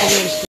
berishdi.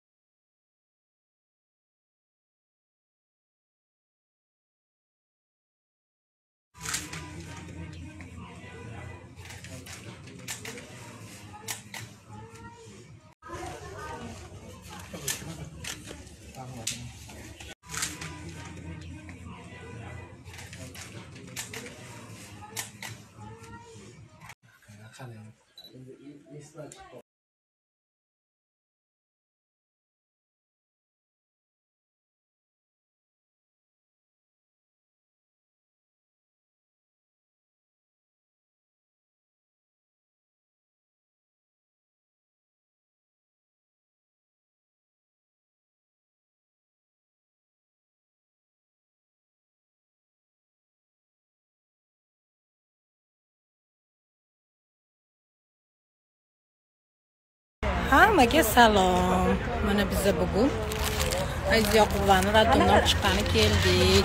Hammaga salom. Mana biz bugun Aziz Yoqubovani radondan chiqqani keldik.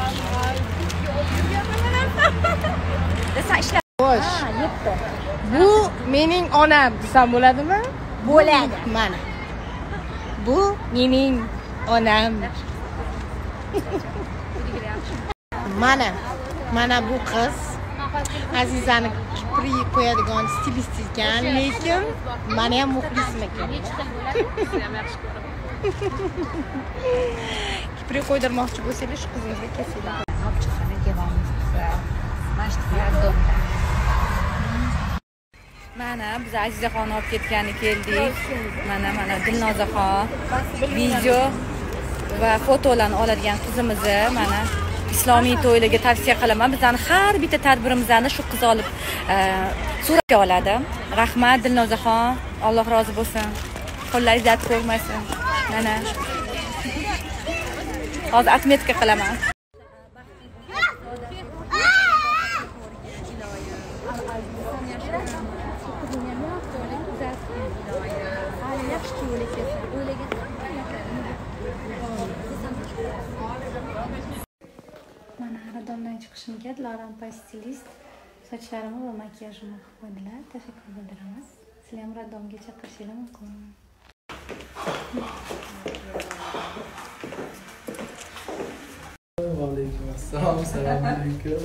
Xo'sh. Bu mening onam desam bo'ladimi? Bo'ladi. Mana. Bu mening onam. Mana bu qiz Azizani kipri qo'yadigan stilist ekan, lekin meni ham muxlismikan. Kipri qo'ydirmoqchi bo'lsangiz, shu qizimizga kesinglar. Mana biz Azizaxon olib ketgani keldik. Mana Dilnozaxon video va fotolarni oladigan qizimizni mana islomiy to'ylarga tavsiya qilaman. Bizning har bitta tadbirimizni shu qiz olib suratga oladi. Rahmat Dilnozaxon, Alloh rozi bo'lsin. Qo'llaringiz dard ko'rmasin. Mana hozir atmetka qilaman. Mana radondan chiqishimga Larampa stilist sochlarimni va makiyajimni qilib qo'ydilar. Tashakkur bildiraman. Sizlar ham radonga chaqirishingiz mumkin. Va alaykum assalom. Assalomu alaykum.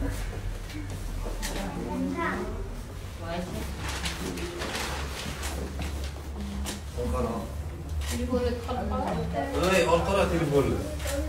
Orqaro telefonlar.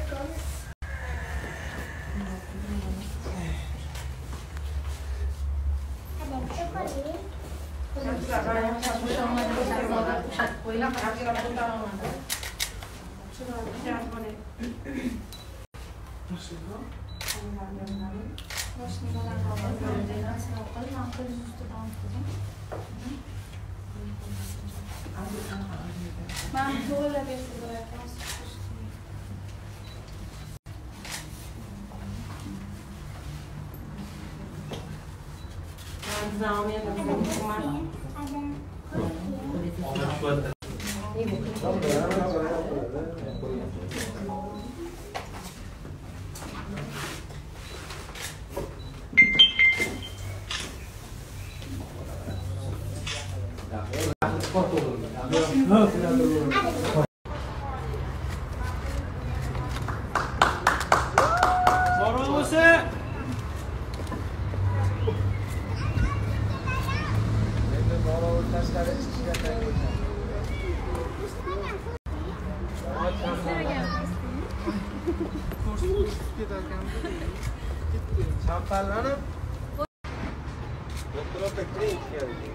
Şampanlanıp doktora bekleyin geldi.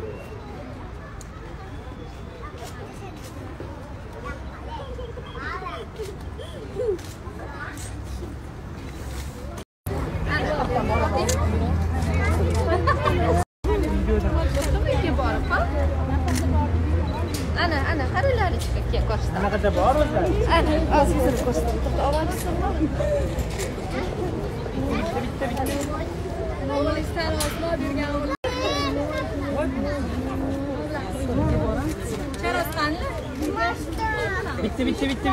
Ana qaralar ichga ko'rsatdim. Anaqada bor o'zi. Ana, hozir ko'rsatdim. Ovolisini Bitti.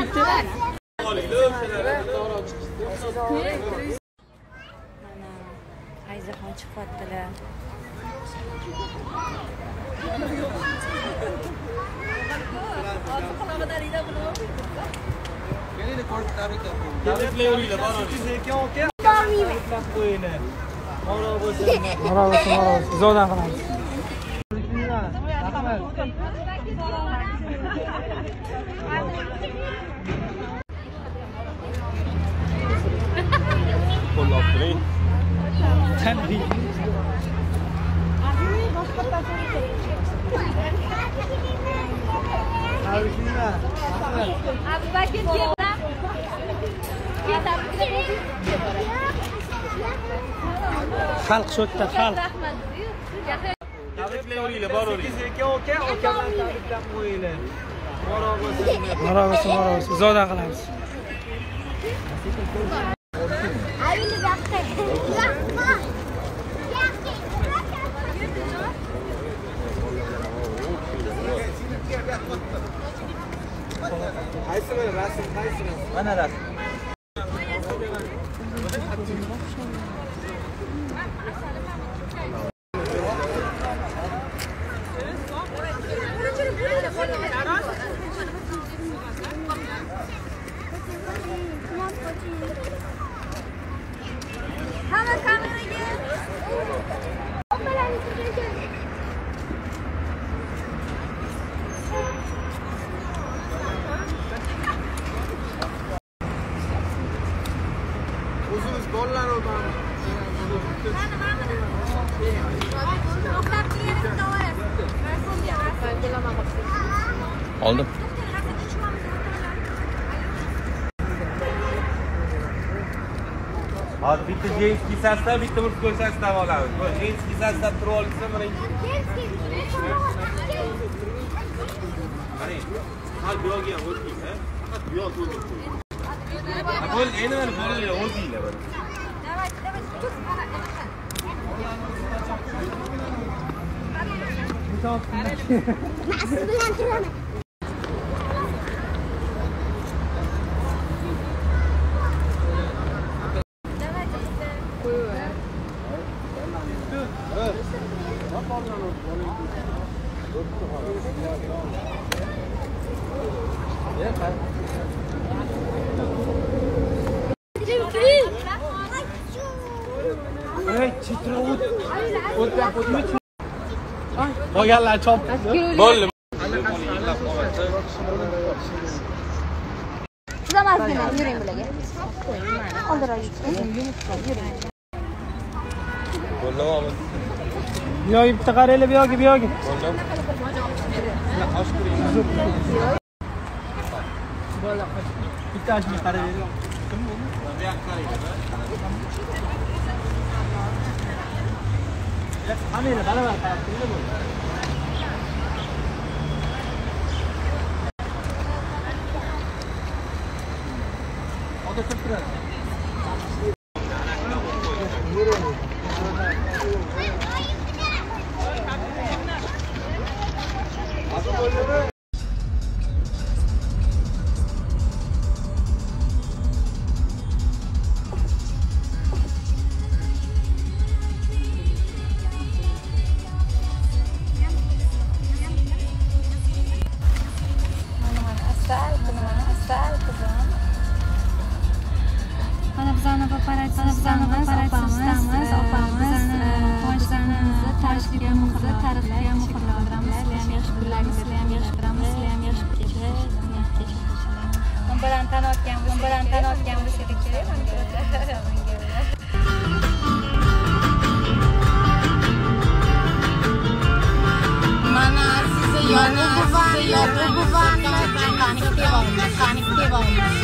Azizaxon chiqyaptilar. Xalq sotda, xalq. Tabriklayveringlar, boravering. Aka bilan tabriklab qo'yinglar. Morosa, zoda qilamiz. Qaysi bir rasm, qaysi bir? Mana rasm. O'zimiz bolalar o'rganamiz. Oldim. Hozir bitta jeans kiysasizlar, bitta bir ko'rsatib olamiz. Bu jeans kiysasizlar turib olsa, qarang. Hal bu yo'qga ham o'tding, ha? Faqat bu yo'q o'tib. Bo'l, endi mana bolalar o'zinglar bor. Siz bilan turaman. Qolganlar chop. Bo'ldi. Tuzamasgina yuring bularga. Oldiroq yuring. Bo'ldimi? Bu yoqqa bitta qaranglar, bu yoqqa, bu yoqqa. Bo'ldim. Osh ko'ring. Bittasiga qarayver. Bu yoqqa qaranglar. Hamma baravar qarab turibdi. Oda turibdi. Mana bizani paparatsistamiz, opamiz, pochtamizni tarixga muhrlayveramiz. Sizlarni yaxshi kunlaringiz, sizlarni yaxshi ko'ramiz, sizlarni yaxshi kechiramiz. Men bilan taniyotgan bo'lsangiz kerak. Mana sizni yo'q buvamni qani kutib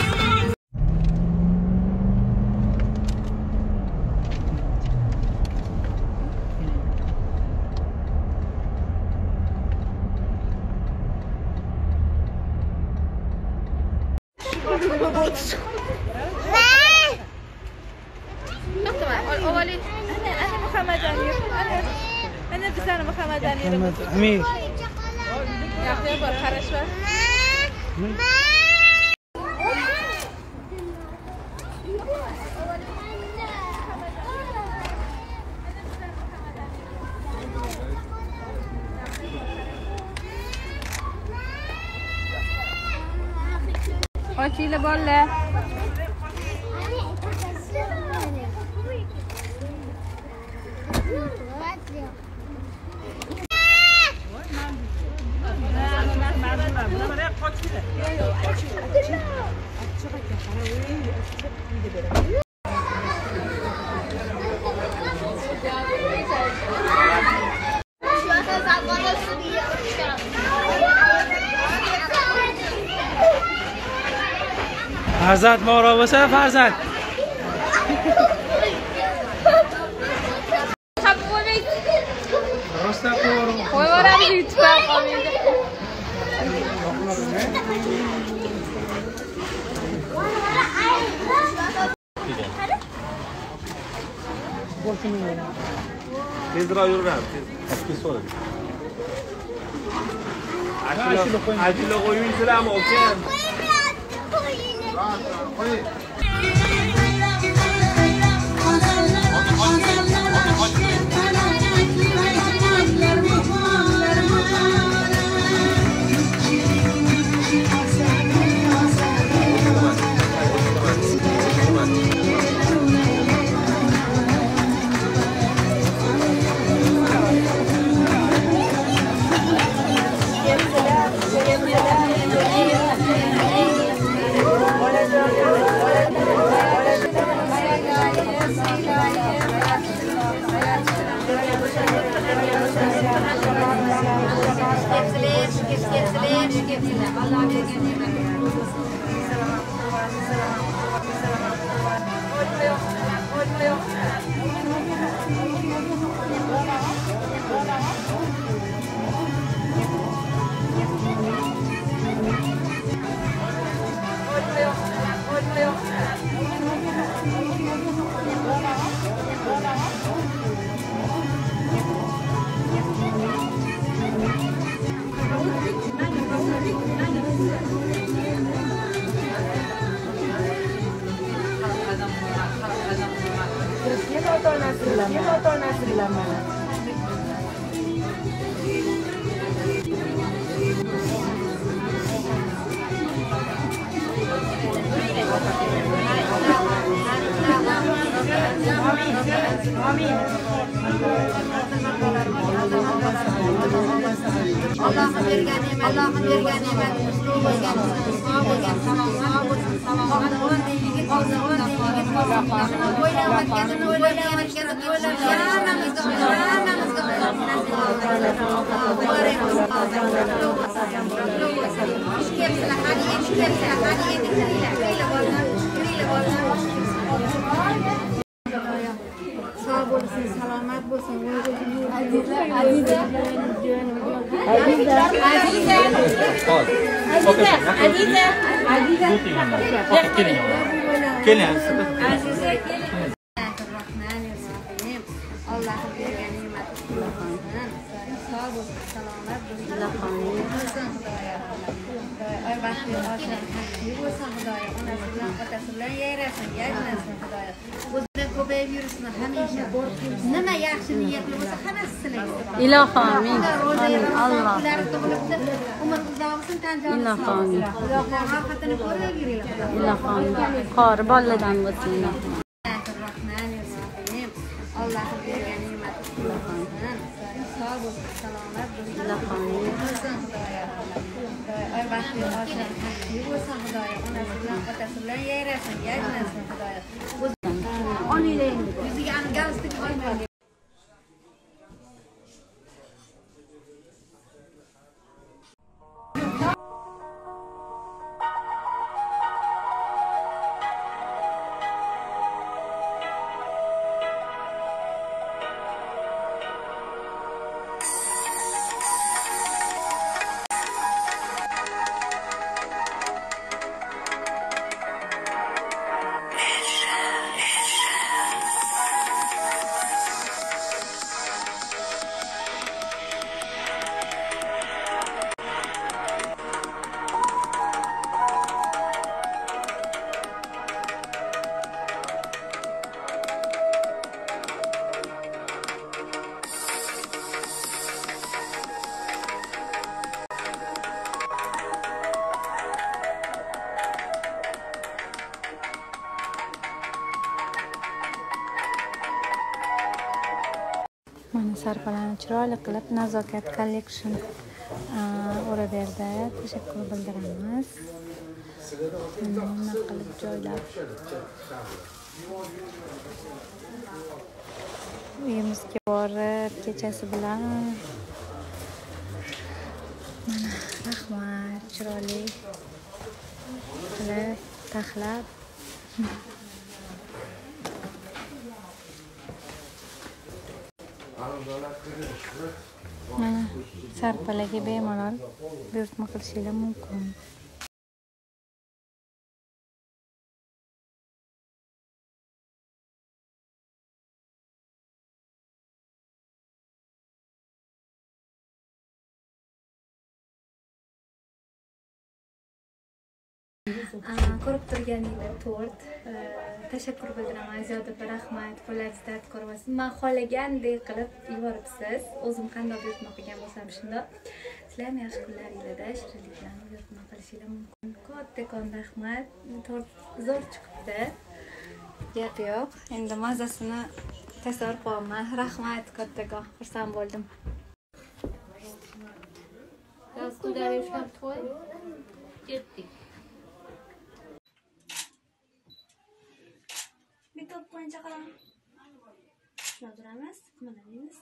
Avvaliy ana Muhammad Ali. Ana bizani Muhammad Ali. Amir. Yaxshi bor, qarash bor. ochinglar bolalar. Farzand moro bo'lsa, farzand. Rosta qo'yib. Qo'yaveramiz YouTube'ga qolmaydi. Tezroq yuraveramiz. Tez so'rang. Ashula qo'ymaysizlarmi, ukam? Allah'ın vergen nimet, Allah'ın vergen nimet, Müslüman bo'lgan, sağ bo'lgan, salomat bo'lsin, salomat bo'lsin, yigit bo'lsin, yigit bo'lsin. O'ylamayotganini o'ylamayotganini sağ bo'lsin, salomat bo'lsin. Allah'ın vergen nimet, sağ bo'lsin, salomat bo'lsin. Ay baxtli oshna bo'lsin Xudoyo, onasi bilan otasi bilan yayrasın, yashnasin Xudoyo. O'zidan ko'payib yursin hamisha. Nima yaxshi niyatli bo'lsa hammasi silaydi. Ilohim amin. Allah. Umr uzoq bo'lsin, tan joyi. Ilohim amin. Xudoga rohatini ko'rib yuringlar. Ilohim amin. Qori boladan bo'lsin ilohim. Allah'ın vergen nimet, sağ bo'lsin, salomat bo'lsin. Ay baxtli oshna bo'lsin Xudoyo, onasi bilan otasi bilan yayrasın, yashnasin Xudoyo. Onanglar yuziga galstuk olmaydi. Mana sarpalarni chiroyli qilib Nazokat Collection o'raverdi. Tashakkur bildiramiz. Nima qilib joylab uyimizga borib kechasi bilan mana rahmat chiroyli qilib taxlab mana sarpalarga bemalol buyurtma qilishingiz mumkin. Ko'rib turganingiz tort. Tashakkur bildiraman. Ziyoda bir rahmat. Qo'llaringiz dard ko'rmasin. Men xohlagandek qilib yuboribsiz. O'zim qanday buyurtma qilgan bo'lsam shunda. Sizlar ham yaxshi kunlaringizda shirinliklarni buyurtma qilishingiz mumkin. Kattakon rahmat. Tort zo'r chiqibdi. Gap yo'q. Endi mazasini tasavvur qilaman. Rahmat kattakon. Xursand bo'ldim. Qo'llarni ushlab qo'y. Ketdik. Bitta qo'yincha qalam. Ushlab turamiz, qimirlamaymiz.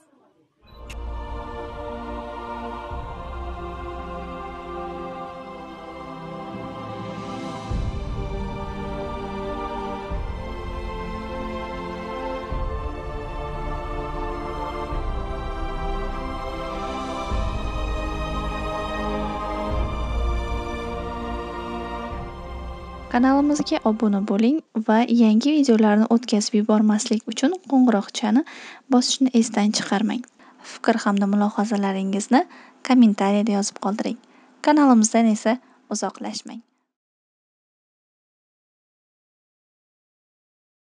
Kanalimizga obuna bo'ling va yangi videolarni o'tkazib yubormaslik uchun qo'ng'iroqchani bosishni esdan chiqarmang. Fikr hamda mulohazalaringizni kommentariyada yozib qoldiring. Kanalimizdan esa uzoqlashmang.